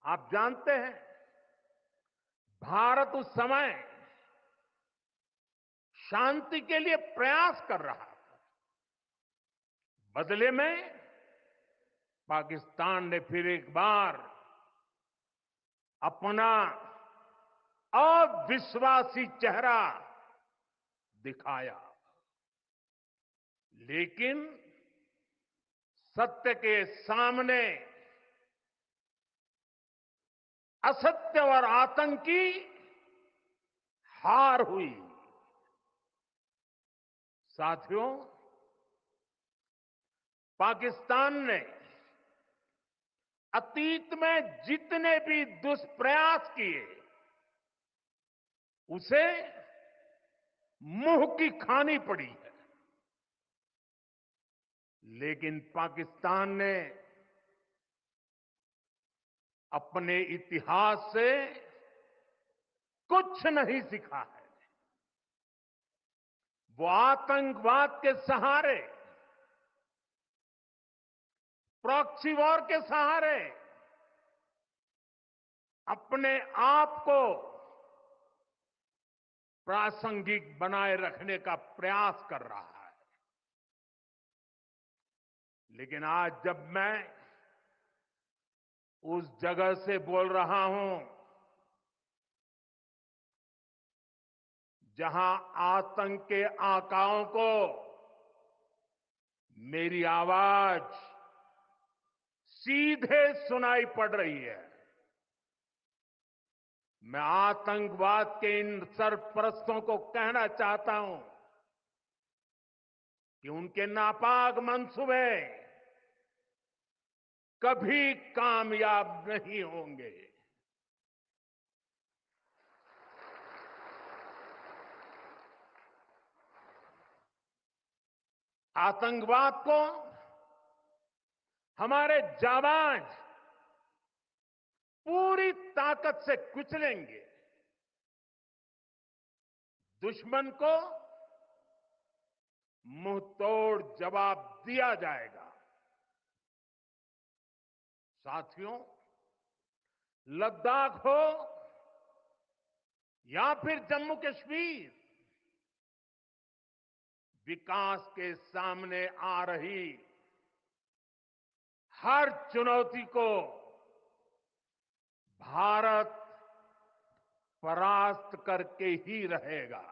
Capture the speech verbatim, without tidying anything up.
आप जानते हैं, भारत उस समय शांति के लिए प्रयास कर रहा था। बदले में पाकिस्तान ने फिर एक बार अपना अविश्वासी चेहरा दिखाया। लेकिन सत्य के सामने असत्य और आतंक की हार हुई। साथियों, पाकिस्तान ने अतीत में जितने भी दुष्प्रयास किए, उसे मुंह की खानी पड़ी है। लेकिन पाकिस्तान ने अपने इतिहास से कुछ नहीं सीखा है। वो आतंकवाद के सहारे, प्रॉक्सी वॉर के सहारे अपने आप को प्रासंगिक बनाए रखने का प्रयास कर रहा है। लेकिन आज जब मैं उस जगह से बोल रहा हूं जहां आतंक के आकाओं को मेरी आवाज सीधे सुनाई पड़ रही है, मैं आतंकवाद के इन सरपरस्तों को कहना चाहता हूं कि उनके नापाक मंसूबे कभी कामयाब नहीं होंगे। आतंकवाद को हमारे जाबाज पूरी ताकत से कुचलेंगे। दुश्मन को मुंह तोड़ जवाब दिया जाएगा। साथियों, लद्दाख हो या फिर जम्मू कश्मीर, विकास के सामने आ रही हर चुनौती को भारत परास्त करके ही रहेगा।